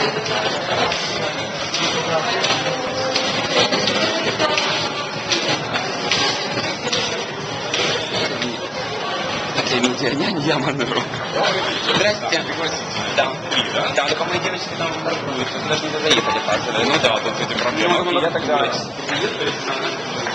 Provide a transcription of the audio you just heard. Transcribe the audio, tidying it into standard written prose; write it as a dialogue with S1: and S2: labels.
S1: Я манеру. Здрасте. Да. Да, только мои девочки там паркуются. Даже не заехали. Ну да, тут эти проблемы. Я тогда...